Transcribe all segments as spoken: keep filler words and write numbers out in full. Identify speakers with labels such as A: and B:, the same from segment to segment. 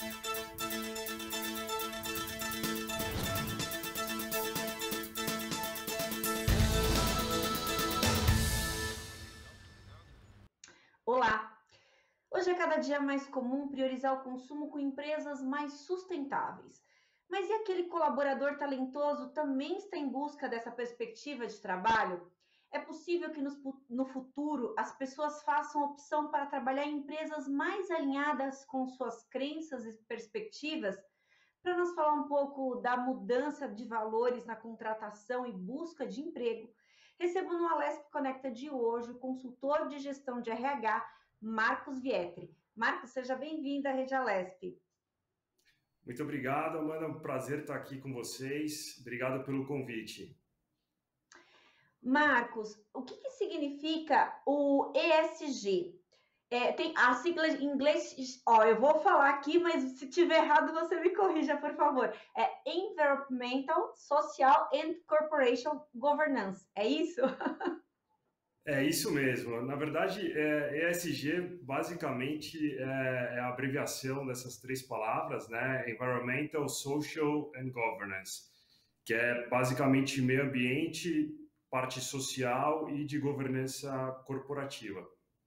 A: Olá! Hoje é cada dia mais comum priorizar o consumo com empresas mais sustentáveis. Mas e aquele colaborador talentoso também está em busca dessa perspectiva de trabalho? É possível que nos- no futuro as pessoas façam opção para trabalhar em empresas mais alinhadas com suas crenças e perspectivas? Para nos falar um pouco da mudança de valores na contratação e busca de emprego, recebo no Alesp Conecta de hoje o consultor de gestão de R H, Marcos Vietri. Marcos, seja bem-vindo à Rede Alesp.
B: Muito obrigado, Amanda. É um prazer estar aqui com vocês. Obrigado pelo convite.
A: Marcos, o que, que significa o E S G? É, tem a sigla em inglês, ó, eu vou falar aqui, mas se tiver errado você me corrija, por favor. É Environmental, Social and Corporation Governance, é isso?
B: É isso mesmo. Na verdade, é, E S G basicamente é, é a abreviação dessas três palavras, né? Environmental, Social and Governance, que é basicamente meio ambiente, parte social e de governança corporativa.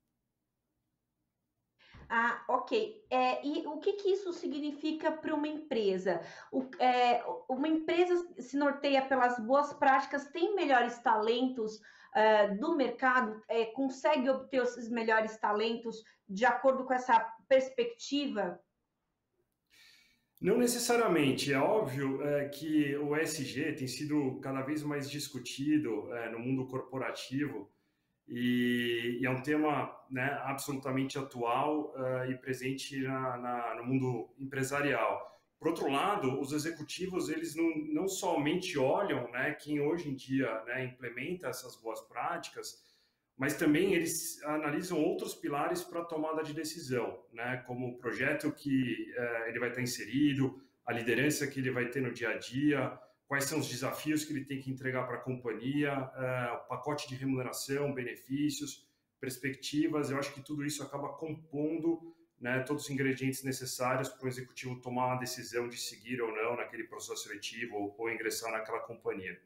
A: Ah, ok. É, e o que, que isso significa para uma empresa? O- é, uma empresa se norteia pelas boas práticas, tem melhores talentos é, do mercado, é, consegue obter esses melhores talentos de acordo com essa perspectiva?
B: Não necessariamente, é óbvio é, que o E S G tem sido cada vez mais discutido é, no mundo corporativo e, e é um tema, né, absolutamente atual uh, e presente na, na, no mundo empresarial. Por outro lado, os executivos eles não, não somente olham, né, quem hoje em dia, né, implementa essas boas práticas, mas também eles analisam outros pilares para a tomada de decisão, né, como o projeto que uh, ele vai estar inserido, a liderança que ele vai ter no dia a dia, quais são os desafios que ele tem que entregar para a companhia, uh, o pacote de remuneração, benefícios, perspectivas. Eu acho que tudo isso acaba compondo, né, todos os ingredientes necessários para o executivo tomar uma decisão de seguir ou não naquele processo seletivo ou, ou ingressar naquela companhia.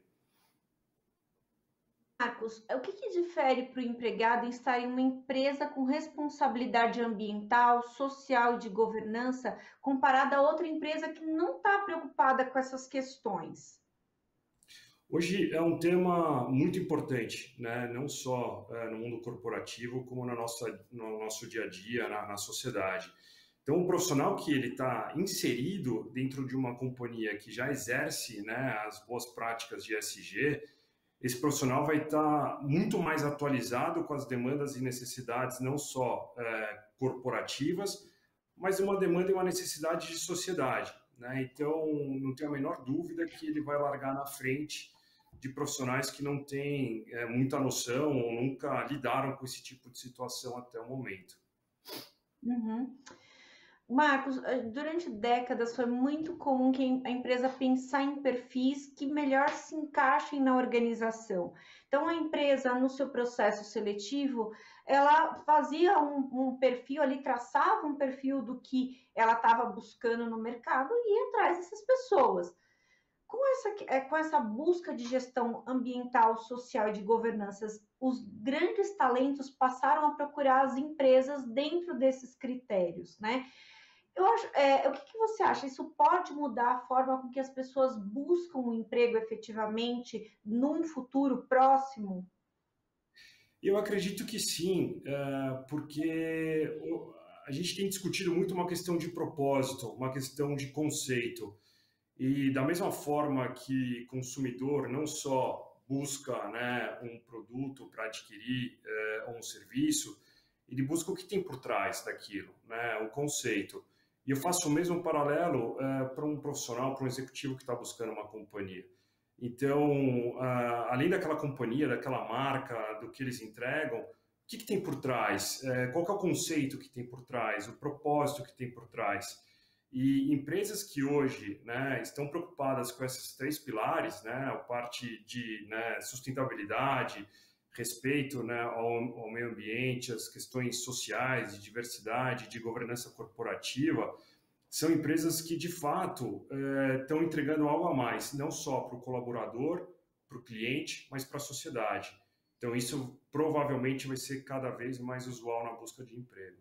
A: Marcos, o que, que difere para o empregado em estar em uma empresa com responsabilidade ambiental, social e de governança, comparada a outra empresa que não está preocupada com essas questões?
B: Hoje é um tema muito importante, né? Não só é, no mundo corporativo, como na nossa, no nosso dia a dia, na, na sociedade. Então, o profissional que ele está inserido dentro de uma companhia que já exerce, né, as boas práticas de E S G, esse profissional vai estar muito mais atualizado com as demandas e necessidades não só é, corporativas, mas uma demanda e uma necessidade de sociedade, né? Então, não tenho a menor dúvida que ele vai largar na frente de profissionais que não têm é, muita noção ou nunca lidaram com esse tipo de situação até o momento.
A: Uhum. Marcos, eh, durante décadas foi muito comum que a empresa pensar em perfis que melhor se encaixem na organização. Então, a empresa, no seu processo seletivo, ela fazia um, um perfil ali, traçava um perfil do que ela estava buscando no mercado e ia atrás dessas pessoas. Com essa, eh, com essa busca de gestão ambiental, social e de governanças, os grandes talentos passaram a procurar as empresas dentro desses critérios, né? Eu acho, é, o que, que você acha? Isso pode mudar a forma com que as pessoas buscam um emprego efetivamente num futuro próximo?
B: Eu acredito que sim, é, porque a gente tem discutido muito uma questão de propósito, uma questão de conceito. E da mesma forma que consumidor não só busca, né, um produto para adquirir é, um serviço, ele busca o que tem por trás daquilo, né, o conceito. E eu faço o mesmo paralelo é, para um profissional, para um executivo que está buscando uma companhia. Então, uh, além daquela companhia, daquela marca, do que eles entregam, o que, que tem por trás? É, qual que é o conceito que tem por trás? O propósito que tem por trás? E empresas que hoje, né, estão preocupadas com esses três pilares, né, a parte de, né, sustentabilidade, respeito, né, ao, ao meio ambiente, as questões sociais, de diversidade, de governança corporativa, são empresas que, de fato, estão entregando algo a mais, não só para o colaborador, para o cliente, mas para a sociedade. Então, isso provavelmente vai ser cada vez mais usual na busca de emprego.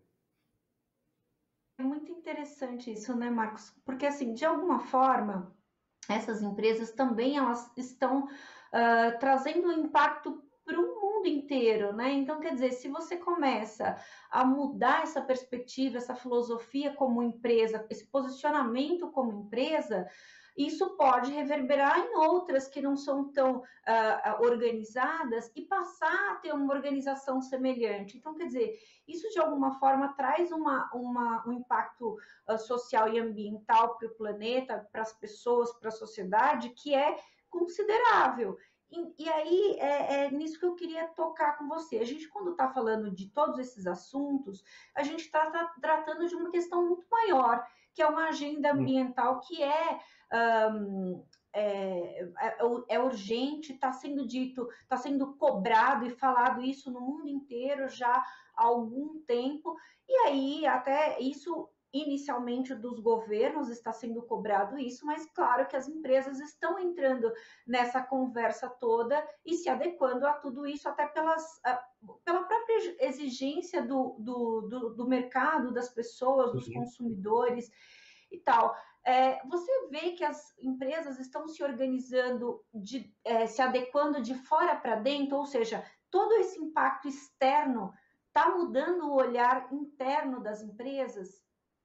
A: É muito interessante isso, né, Marcos? Porque, assim, de alguma forma, essas empresas também elas estão uh, trazendo um impacto para o mundo inteiro, né? Então, quer dizer, se você começa a mudar essa perspectiva, essa filosofia como empresa, esse posicionamento como empresa, isso pode reverberar em outras que não são tão uh, organizadas e passar a ter uma organização semelhante. Então, quer dizer, isso de alguma forma traz uma, uma, um impacto uh, social e ambiental para o planeta, para as pessoas, para a sociedade, que é considerável. E, e aí é, é nisso que eu queria tocar com você. A gente, quando está falando de todos esses assuntos, a gente está tá, tratando de uma questão muito maior, que é uma agenda ambiental que é, um, é, é, é urgente, está sendo dito, está sendo cobrado e falado isso no mundo inteiro já há algum tempo, e aí até isso inicialmente dos governos está sendo cobrado isso, mas claro que as empresas estão entrando nessa conversa toda e se adequando a tudo isso, até pelas, pela própria exigência do, do, do, do mercado, das pessoas, dos consumidores e tal. É, você vê que as empresas estão se organizando, de, é, se adequando de fora para dentro, ou seja, todo esse impacto externo está mudando o olhar interno das empresas?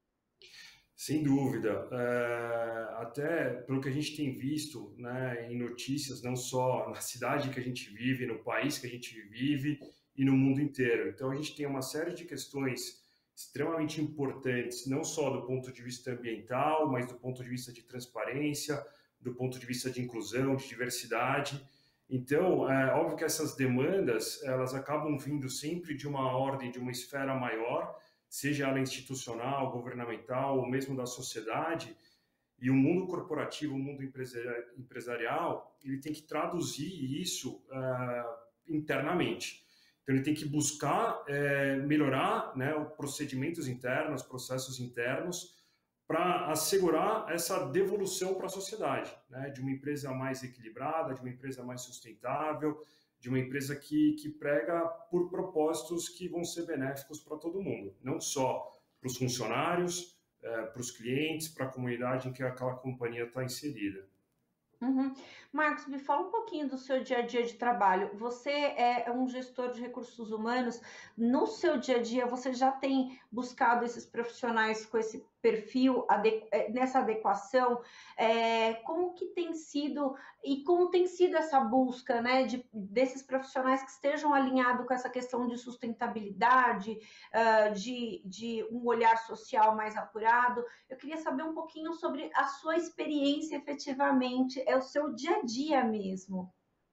B: Sem dúvida. É, até pelo que a gente tem visto, né, em notícias, não só na cidade que a gente vive, no país que a gente vive e no mundo inteiro. Então, a gente tem uma série de questões extremamente importantes, não só do ponto de vista ambiental, mas do ponto de vista de transparência, do ponto de vista de inclusão, de diversidade. Então, é óbvio que essas demandas, elas acabam vindo sempre de uma ordem, de uma esfera maior, seja ela institucional, governamental ou mesmo da sociedade, e o mundo corporativo, o mundo empresarial, ele tem que traduzir isso uh, internamente. Então, ele tem que buscar é, melhorar, né, os procedimentos internos, processos internos, para assegurar essa devolução para a sociedade, né, de uma empresa mais equilibrada, de uma empresa mais sustentável, de uma empresa que, que prega por propósitos que vão ser benéficos para todo mundo, não só para os funcionários, é, para os clientes, para a comunidade em que aquela companhia está inserida.
A: Uhum. Marcos, me fala um pouquinho do seu dia a dia de trabalho. Você é um gestor de recursos humanos. No seu dia a dia, você já tem buscado esses profissionais com esse perfil, nessa adequação? É, como que tem sido e como tem sido essa busca, né, de, desses profissionais que estejam alinhados com essa questão de sustentabilidade, uh, de, de um olhar social mais apurado? Eu queria saber um pouquinho sobre a sua experiência efetivamente, é o seu dia a dia mesmo.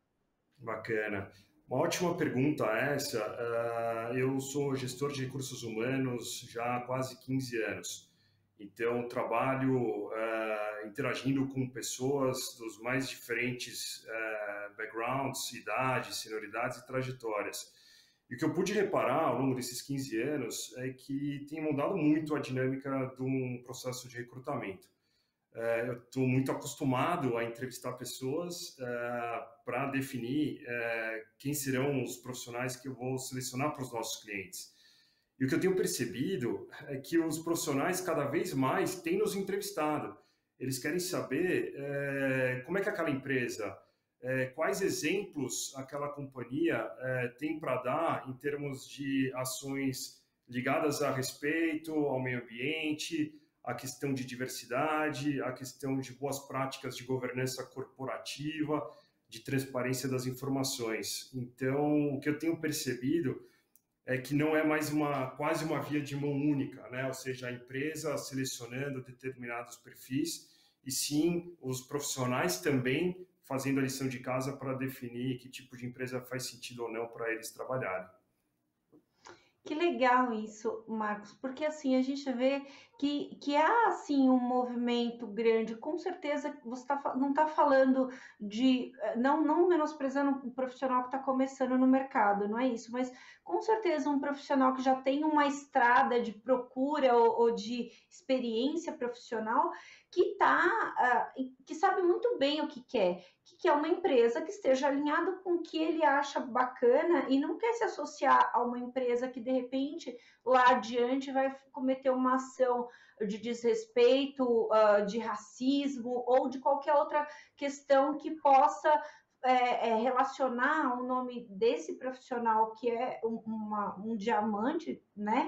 B: Bacana. Uma ótima pergunta essa. Uh, eu sou gestor de recursos humanos já há quase quinze anos. Então, trabalho uh, interagindo com pessoas dos mais diferentes uh, backgrounds, idades, senioridades e trajetórias. E o que eu pude reparar ao longo desses quinze anos é que tem mudado muito a dinâmica de um processo de recrutamento. Uh, eu estou muito acostumado a entrevistar pessoas uh, para definir uh, quem serão os profissionais que eu vou selecionar para os nossos clientes. E o que eu tenho percebido é que os profissionais cada vez mais têm nos entrevistado. Eles querem saber uh, como é que aquela empresa, uh, quais exemplos aquela companhia uh, tem para dar em termos de ações ligadas a respeito ao meio ambiente, a questão de diversidade, a questão de boas práticas de governança corporativa, de transparência das informações. Então, o que eu tenho percebido é que não é mais uma quase uma via de mão única, né? Ou seja, a empresa selecionando determinados perfis, e sim os profissionais também fazendo a lição de casa para definir que tipo de empresa faz sentido ou não para eles trabalharem.
A: Que legal isso, Marcos, porque assim a gente vê que, que há assim um movimento grande. Com certeza você tá, não está falando de não, não menosprezando o profissional que está começando no mercado, não é isso, mas com certeza um profissional que já tem uma estrada de procura ou, ou de experiência profissional que tá, uh, que sabe muito bem o que quer, que é uma empresa que esteja alinhado com o que ele acha bacana e não quer se associar a uma empresa que, de repente, lá adiante vai cometer uma ação de desrespeito, uh, de racismo ou de qualquer outra questão que possa é, é, relacionar o nome desse profissional que é um, uma, um diamante, né?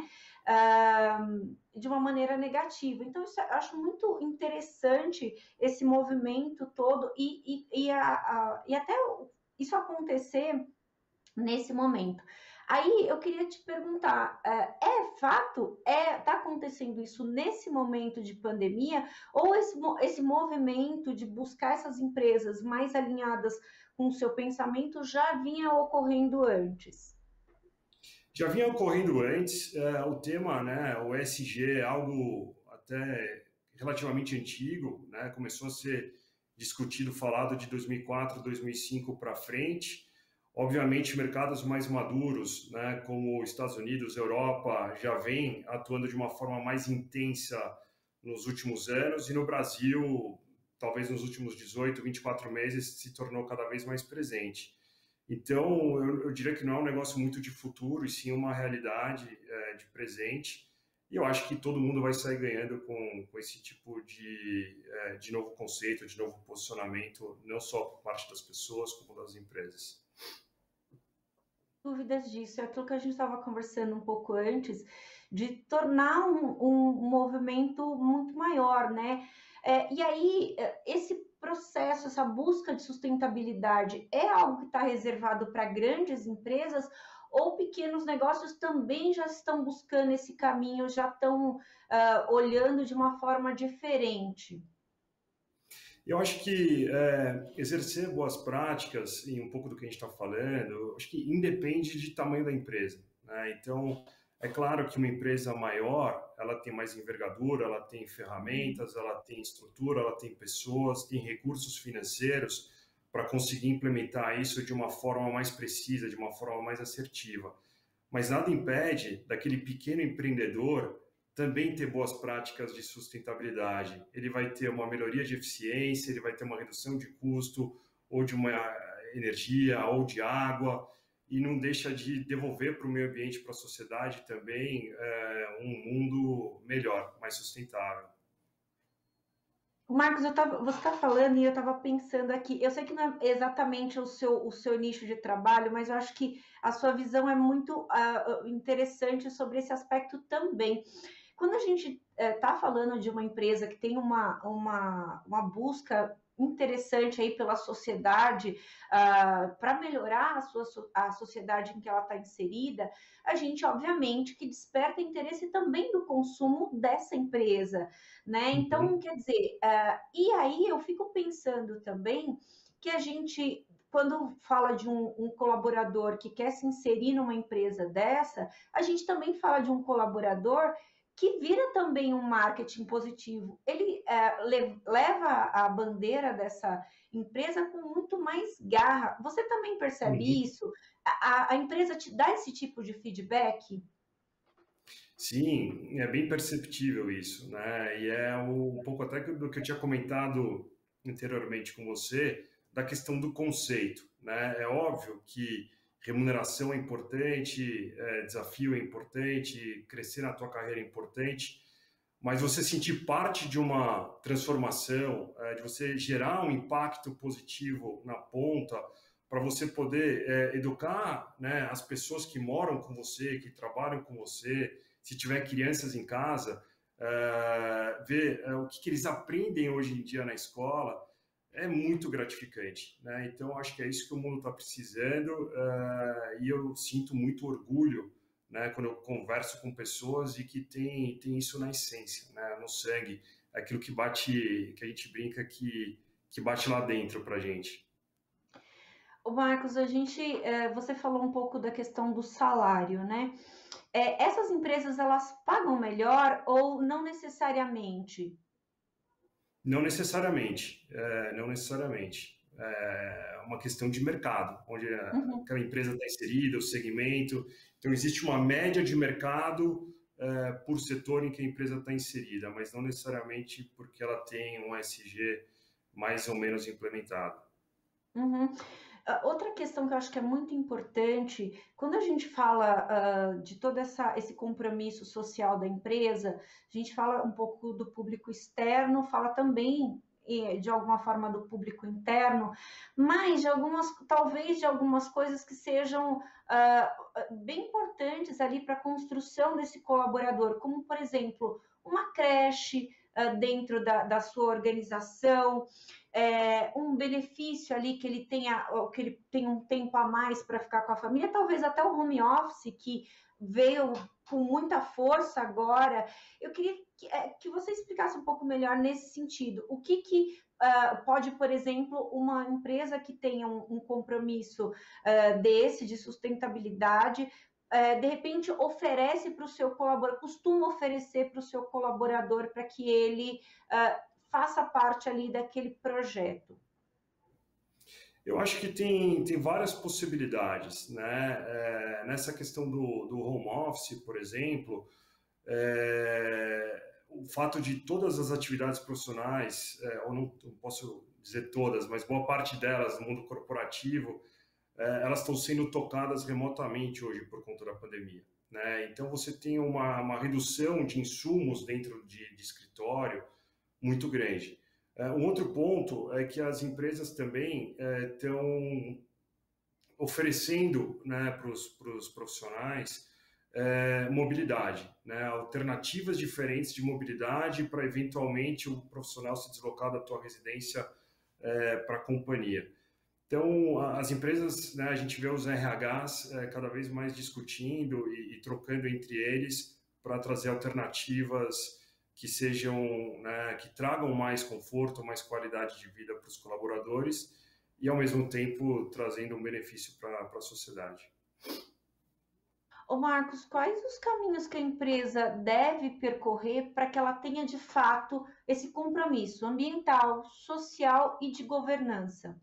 A: Uh, de uma maneira negativa. Então, isso eu acho muito interessante esse movimento todo e, e, e, a, a, e até isso acontecer nesse momento. Aí eu queria te perguntar, é fato, é tá acontecendo isso nesse momento de pandemia ou esse, esse movimento de buscar essas empresas mais alinhadas com o seu pensamento já vinha ocorrendo antes?
B: Já vinha ocorrendo antes, é, o tema, né, o E S G é algo até relativamente antigo, né, começou a ser discutido, falado de dois mil e quatro, dois mil e cinco para frente. Obviamente, mercados mais maduros, né, como Estados Unidos, Europa, já vem atuando de uma forma mais intensa nos últimos anos, e no Brasil, talvez nos últimos dezoito, vinte e quatro meses, se tornou cada vez mais presente. Então, eu, eu diria que não é um negócio muito de futuro, e sim uma realidade é, de presente. E eu acho que todo mundo vai sair ganhando com, com esse tipo de, é, de novo conceito, de novo posicionamento, não só por parte das pessoas, como das empresas.
A: Dúvidas disso, é aquilo que a gente estava conversando um pouco antes, de tornar um, um movimento muito maior, né? É, e aí, esse processo, essa busca de sustentabilidade é algo que está reservado para grandes empresas ou pequenos negócios também já estão buscando esse caminho, já estão uh, olhando de uma forma diferente?
B: Eu acho que é, exercer boas práticas, e um pouco do que a gente está falando, acho que independe de tamanho da empresa, né? Então, é claro que uma empresa maior, ela tem mais envergadura, ela tem ferramentas, ela tem estrutura, ela tem pessoas, tem recursos financeiros para conseguir implementar isso de uma forma mais precisa, de uma forma mais assertiva. Mas nada impede daquele pequeno empreendedor também ter boas práticas de sustentabilidade. Ele vai ter uma melhoria de eficiência, ele vai ter uma redução de custo, ou de uma energia, ou de água, e não deixa de devolver para o meio ambiente, para a sociedade também, é, um mundo melhor, mais sustentável.
A: Marcos, eu tava, você está falando e eu estava pensando aqui. Eu sei que não é exatamente o seu, o seu nicho de trabalho, mas eu acho que a sua visão é muito uh, interessante sobre esse aspecto também. Quando a gente está uh, falando de uma empresa que tem uma, uma, uma busca interessante aí pela sociedade uh, para melhorar a sua a sociedade em que ela está inserida, a gente obviamente que desperta interesse também do consumo dessa empresa, né? Então,
B: Uhum.
A: quer dizer, uh, e aí eu fico pensando também que a gente quando fala de um, um colaborador que quer se inserir numa empresa dessa, a gente também fala de um colaborador que vira também um marketing positivo. Ele é, le, leva a bandeira dessa empresa com muito mais garra. Você também percebe
B: Uhum.
A: isso? A, a empresa te dá esse tipo de feedback?
B: Sim, é bem perceptível isso, né? E é um pouco até do que eu tinha comentado anteriormente com você, da questão do conceito, né? É óbvio que remuneração é importante, é, desafio é importante, crescer na tua carreira é importante, mas você sentir parte de uma transformação, é, de você gerar um impacto positivo na ponta, para você poder é, educar, né, as pessoas que moram com você, que trabalham com você, se tiver crianças em casa, é, ver é, o que, que eles aprendem hoje em dia na escola, é muito gratificante, né? Então, acho que é isso que o mundo está precisando, uh, e eu sinto muito orgulho, né, quando eu converso com pessoas e que tem, tem isso na essência, né, no sangue, aquilo que bate, que a gente brinca que, que bate lá dentro para a gente.
A: Ô Marcos, a gente, eh, você falou um pouco da questão do salário, né? Eh, essas empresas, elas pagam melhor ou não necessariamente?
B: Não necessariamente, é, não necessariamente. É uma questão de mercado, onde
A: Uhum.
B: aquela empresa está inserida, o segmento. Então, existe uma média de mercado é, por setor em que a empresa está inserida, mas não necessariamente porque ela tem um E S G mais ou menos implementado.
A: Uhum. Ah, outra questão que eu acho que é muito importante, quando a gente fala ah, de todo essa, esse compromisso social da empresa, a gente fala um pouco do público externo, fala também eh, de alguma forma do público interno, mas de algumas, talvez de algumas coisas que sejam ah, bem importantes ali para a construção desse colaborador, como por exemplo, uma creche ah, dentro da, da sua organização, é, um benefício ali que ele tenha, que ele tenha um tempo a mais para ficar com a família, talvez até o home office que veio com muita força agora. Eu queria que, é, que você explicasse um pouco melhor nesse sentido. O que, que uh, pode, por exemplo, uma empresa que tenha um, um compromisso uh, desse, de sustentabilidade, uh, de repente oferece para o seu colaborador, costuma oferecer para o seu colaborador para que ele uh, faça parte ali daquele projeto?
B: Eu acho que tem, tem várias possibilidades, né? É, nessa questão do, do home office, por exemplo, é, o fato de todas as atividades profissionais, é, ou não, não posso dizer todas, mas boa parte delas no mundo corporativo, é, elas estão sendo tocadas remotamente hoje por conta da pandemia, né? Então você tem uma, uma redução de insumos dentro de, de escritório muito grande. É, um outro ponto é que as empresas também estão é, oferecendo, né, para os profissionais é, mobilidade, né, alternativas diferentes de mobilidade para eventualmente o profissional se deslocar da tua residência é, para a companhia. Então, as empresas, né, a gente vê os R Hs é, cada vez mais discutindo e, e trocando entre eles para trazer alternativas que sejam, né, que tragam mais conforto, mais qualidade de vida para os colaboradores e, ao mesmo tempo, trazendo um benefício para a sociedade.
A: Ô Marcos, quais os caminhos que a empresa deve percorrer para que ela tenha de fato esse compromisso ambiental, social e de governança?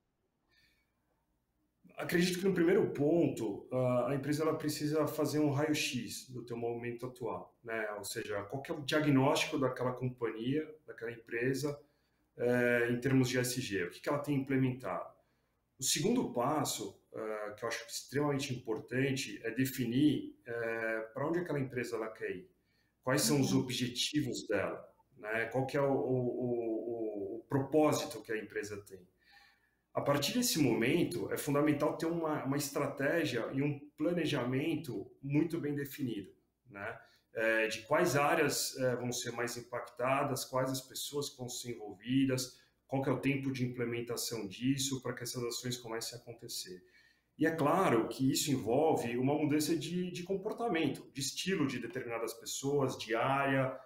B: Acredito que no primeiro ponto, a empresa ela precisa fazer um raio-x do teu momento atual, né? Ou seja, qual que é o diagnóstico daquela companhia, daquela empresa, é, em termos de E S G, o que, que ela tem implementado. O segundo passo, é, que eu acho extremamente importante, é definir é, para onde aquela empresa ela quer ir, quais são os
A: Uhum.
B: objetivos dela, né? Qual que é o, o, o, o propósito que a empresa tem. A partir desse momento, é fundamental ter uma, uma estratégia e um planejamento muito bem definido, né? É, de quais áreas é, vão ser mais impactadas, quais as pessoas que vão ser envolvidas, qual que é o tempo de implementação disso para que essas ações comecem a acontecer. E é claro que isso envolve uma mudança de, de comportamento, de estilo de determinadas pessoas, de área,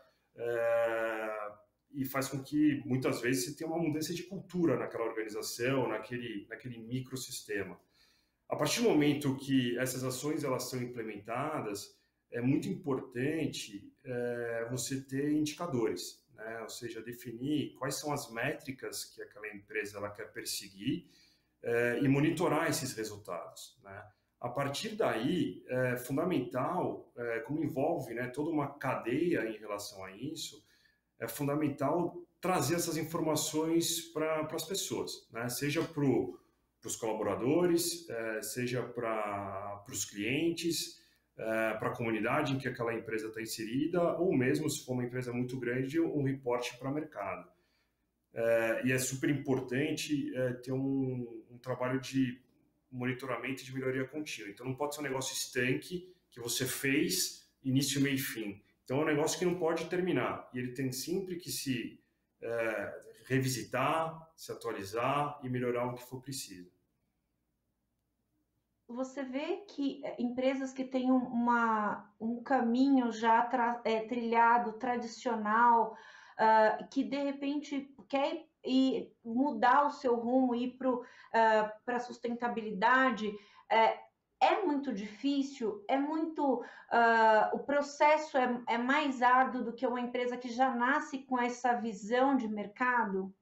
B: é, e faz com que, muitas vezes, você tenha uma mudança de cultura naquela organização, naquele, naquele microsistema. A partir do momento que essas ações elas são implementadas, é muito importante é, você ter indicadores, né? Ou seja, definir quais são as métricas que aquela empresa ela quer perseguir é, e monitorar esses resultados, né? A partir daí, é fundamental, é, como envolve, né, toda uma cadeia em relação a isso, é fundamental trazer essas informações para as pessoas, né? Seja para os colaboradores, é, seja para os clientes, é, para a comunidade em que aquela empresa está inserida, ou mesmo, se for uma empresa muito grande, um reporte para o mercado. É, e é super importante é, ter um, um trabalho de monitoramento e de melhoria contínua. Então, não pode ser um negócio estanque que você fez início, meio e fim. Então, é um negócio que não pode terminar. E ele tem sempre que se é, revisitar, se atualizar e melhorar o que for preciso.
A: Você vê que eh, empresas que têm um, uma, um caminho já tra, é, trilhado, tradicional, uh, que de repente quer ir, mudar o seu rumo, ir para uh, a sustentabilidade, uh, é muito difícil, é muito, uh, o processo é, é mais árduo do que uma empresa que já nasce com essa visão de mercado?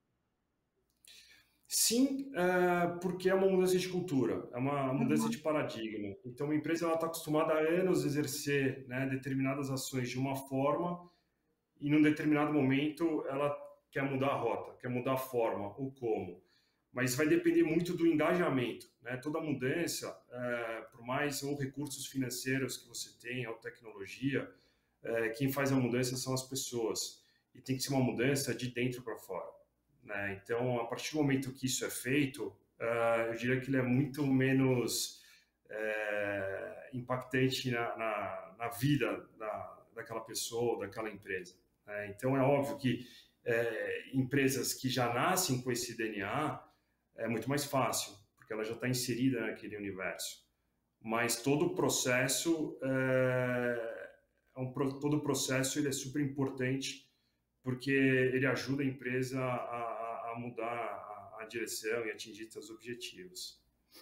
B: Sim, é, porque é uma mudança de cultura, é uma mudança de
A: Uhum.
B: paradigma. Então, a empresa está acostumada há anos a exercer, né, determinadas ações de uma forma e, num determinado momento, ela quer mudar a rota, quer mudar a forma, o como. Mas vai depender muito do engajamento, né? Toda mudança, é, por mais ou recursos financeiros que você tenha, ou tecnologia, é, quem faz a mudança são as pessoas. E tem que ser uma mudança de dentro para fora, né? Então, a partir do momento que isso é feito, uh, eu diria que ele é muito menos é, impactante na, na, na vida da, daquela pessoa, daquela empresa, né? Então, é óbvio que é, empresas que já nascem com esse D N A é muito mais fácil, porque ela já está inserida naquele universo. Mas todo o processo, é, é um, todo o processo ele é super importante porque ele ajuda a empresa a, a mudar a, a direção e atingir seus objetivos.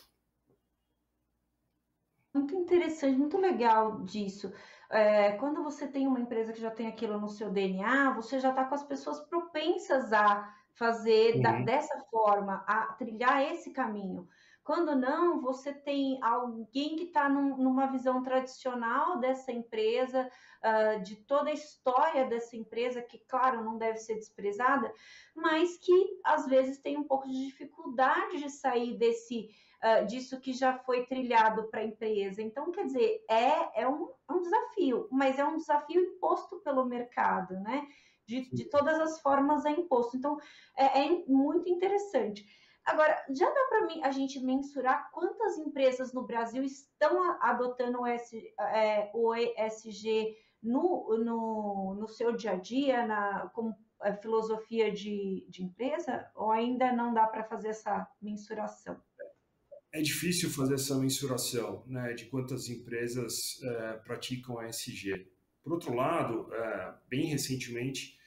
A: Muito interessante, muito legal disso. É, quando você tem uma empresa que já tem aquilo no seu D N A, você já está com as pessoas propensas a fazer da,
B: Uhum.
A: dessa forma, a trilhar esse caminho. Quando não, você tem alguém que está num, numa visão tradicional dessa empresa, uh, de toda a história dessa empresa, que, claro, não deve ser desprezada, mas que às vezes tem um pouco de dificuldade de sair desse Uh, disso que já foi trilhado para a empresa. Então, quer dizer, é, é, um, é um desafio, mas é um desafio imposto pelo mercado, né? De, de todas as formas é imposto. Então, é, é muito interessante. Agora, já dá para a gente mensurar quantas empresas no Brasil estão adotando o, S, é, o E S G no, no, no seu dia a dia, na, como filosofia de, de empresa, ou ainda não dá para fazer essa mensuração?
B: É difícil fazer essa mensuração, né, de quantas empresas é, praticam E S G. Por outro lado, é, bem recentemente,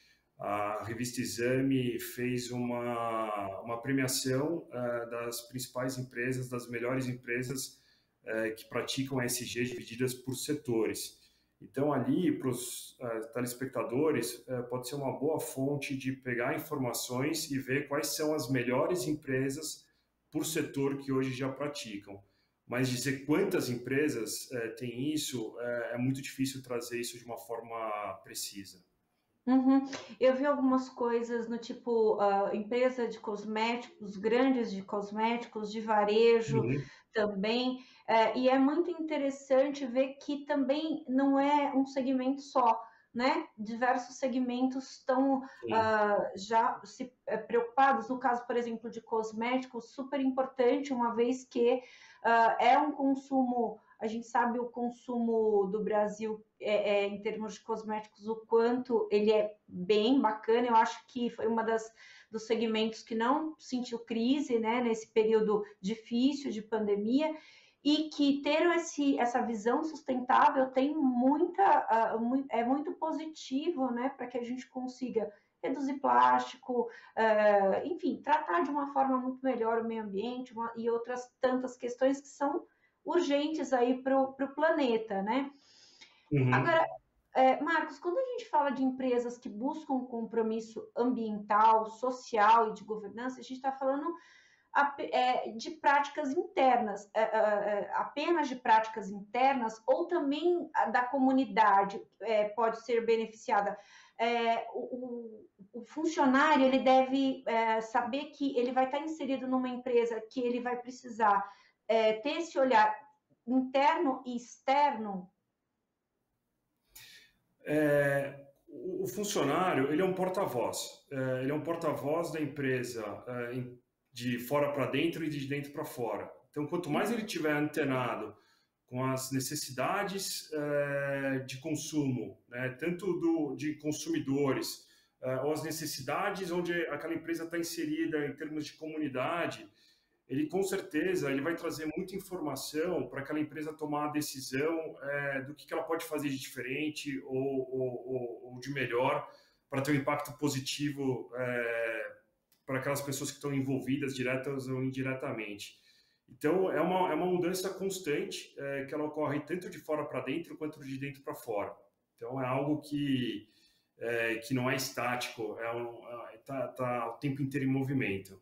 B: a revista Exame fez uma, uma premiação é, das principais empresas, das melhores empresas é, que praticam E S G divididas por setores. Então, ali, para os é, telespectadores, é, pode ser uma boa fonte de pegar informações e ver quais são as melhores empresas por setor que hoje já praticam. Mas dizer quantas empresas é, têm isso, é, é muito difícil trazer isso de uma forma precisa.
A: Uhum. Eu vi algumas coisas no tipo uh, empresa de cosméticos, grandes de cosméticos, de varejo
B: Uhum.
A: também, uh, e é muito interessante ver que também não é um segmento só, né? Diversos segmentos estão
B: Sim.
A: uh, já se uh, preocupados. No caso, por exemplo, de cosméticos, super importante, uma vez que uh, é um consumo. A gente sabe o consumo do Brasil é, é, em termos de cosméticos, o quanto ele é bem bacana. Eu acho que foi uma das dos segmentos que não sentiu crise, né, nesse período difícil de pandemia, e que ter esse, essa visão sustentável tem muita, uh, é muito positivo, né, para que a gente consiga reduzir plástico, uh, enfim, tratar de uma forma muito melhor o meio ambiente uma, e outras tantas questões que são urgentes aí para o planeta, né?
B: Uhum.
A: Agora, é, Marcos, quando a gente fala de empresas que buscam compromisso ambiental, social e de governança, a gente está falando é, de práticas internas, é, é, apenas de práticas internas, ou também da comunidade é, pode ser beneficiada. É, o, o, funcionário ele deve é, saber que ele vai estar inserido numa empresa que ele vai precisar é, ter esse olhar interno e externo.
B: É, o funcionário, ele é um porta-voz. É, ele é um porta-voz da empresa é, de fora para dentro e de dentro para fora. Então, quanto mais ele tiver antenado com as necessidades é, de consumo, né, tanto do, de consumidores, é, ou as necessidades onde aquela empresa está inserida em termos de comunidade, ele com certeza ele vai trazer muita informação para aquela empresa tomar a decisão é, do que, que ela pode fazer de diferente ou, ou, ou de melhor para ter um impacto positivo é, para aquelas pessoas que estão envolvidas, diretas ou indiretamente. Então, é uma, é uma mudança constante é, que ela ocorre tanto de fora para dentro quanto de dentro para fora. Então, é algo que, é, que não é estático, está é um, é, tá, tá o tempo inteiro em movimento.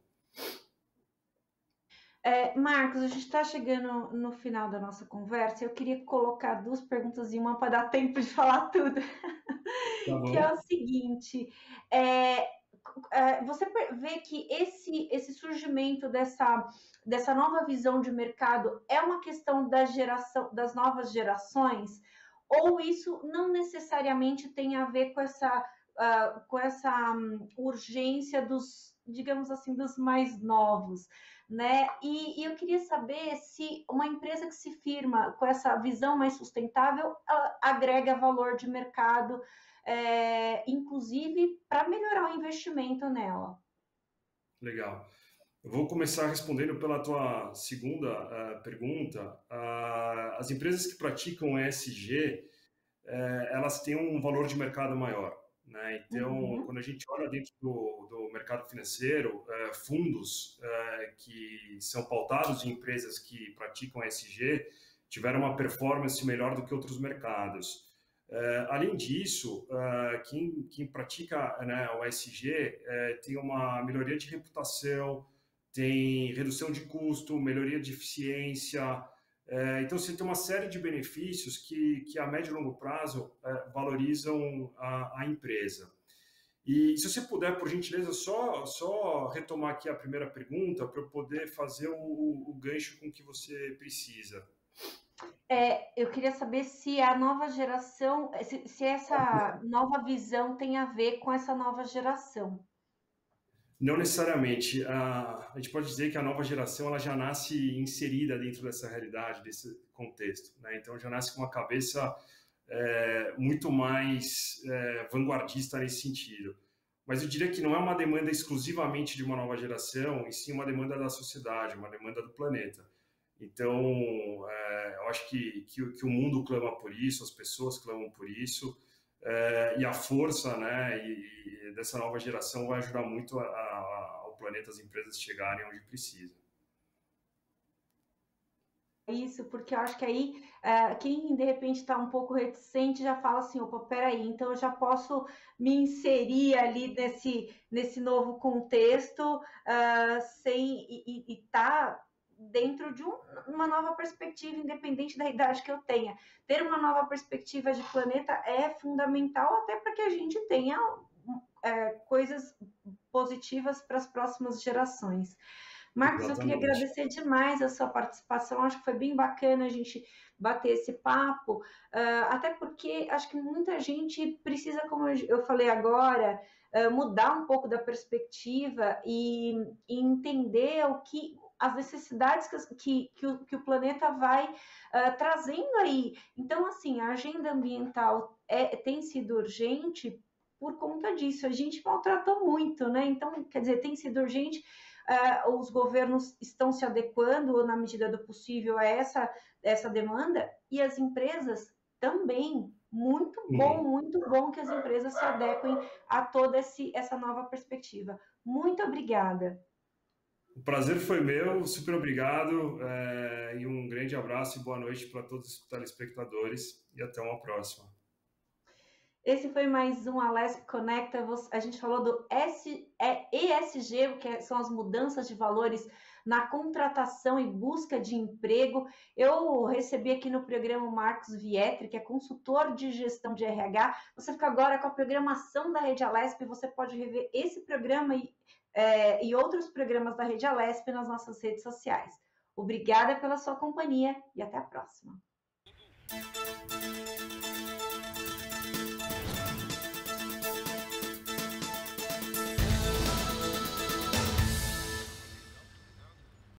A: É, Marcos, a gente está chegando no final da nossa conversa. Eu queria colocar duas perguntas em uma para dar tempo de falar tudo.
B: Tá
A: Que é
B: bom?
A: o seguinte: é, é, você vê que esse, esse surgimento dessa, dessa nova visão de mercado é uma questão da geração, das novas gerações, ou isso não necessariamente tem a ver com essa, uh, com essa um, urgência dos, digamos assim, dos mais novos? Né? E, e eu queria saber se uma empresa que se firma com essa visão mais sustentável agrega valor de mercado, é, inclusive para melhorar o investimento nela.
B: Legal. Eu vou começar respondendo pela tua segunda uh, pergunta. Uh, as empresas que praticam E S G, uh, elas têm um valor de mercado maior. Né? Então, uhum. quando a gente olha dentro do, do mercado financeiro, uh, fundos uh, que são pautados em empresas que praticam E S G tiveram uma performance melhor do que outros mercados. Uh, além disso, uh, quem, quem pratica, né, o E S G uh, tem uma melhoria de reputação, tem redução de custo, melhoria de eficiência. Uh, então, você tem uma série de benefícios que, que a médio e longo prazo uh, valorizam a, a empresa. E se você puder, por gentileza, só, só retomar aqui a primeira pergunta para eu poder fazer o, o gancho com que você precisa.
A: É, eu queria saber se a nova geração, se, se essa nova visão tem a ver com essa nova geração.
B: Não necessariamente. A, a gente pode dizer que a nova geração ela já nasce inserida dentro dessa realidade, desse contexto. Né? Então, já nasce com uma cabeça é, muito mais é, vanguardista nesse sentido. Mas eu diria que não é uma demanda exclusivamente de uma nova geração, e sim uma demanda da sociedade, uma demanda do planeta. Então, é, eu acho que, que, que o mundo clama por isso, as pessoas clamam por isso, é, e a força, né, e, e dessa nova geração vai ajudar muito a, a, ao planeta, as empresas chegarem onde precisam.
A: Isso, porque eu acho que aí uh, quem de repente está um pouco reticente já fala assim, opa, peraí, então eu já posso me inserir ali nesse, nesse novo contexto uh, sem e estar tá dentro de um, uma nova perspectiva, independente da idade que eu tenha. Ter uma nova perspectiva de planeta é fundamental até para que a gente tenha é, coisas positivas para as próximas gerações. Marcos, Exatamente. Eu queria agradecer demais a sua participação, acho que foi bem bacana a gente bater esse papo, uh, até porque acho que muita gente precisa, como eu falei agora, uh, mudar um pouco da perspectiva e, e entender o que as necessidades que, que, o, que o planeta vai uh, trazendo aí. Então, assim, a agenda ambiental é, tem sido urgente por conta disso. A gente maltratou muito, né? Então, quer dizer, tem sido urgente. Uh, os governos estão se adequando, na medida do possível, a essa, essa demanda, e as empresas também. Muito bom, uhum. muito bom que as empresas se adequem a toda esse, essa nova perspectiva. Muito obrigada.
B: O prazer foi meu, super obrigado, é, e um grande abraço e boa noite para todos os telespectadores, e até uma próxima.
A: Esse foi mais um Alesp Conecta. A gente falou do E S G, que são as mudanças de valores na contratação e busca de emprego. Eu recebi aqui no programa o Marcos Vietri, que é consultor de gestão de R H. Você fica agora com a programação da Rede Alesp. Você pode rever esse programa e, é, e outros programas da Rede Alesp nas nossas redes sociais. Obrigada pela sua companhia e até a próxima.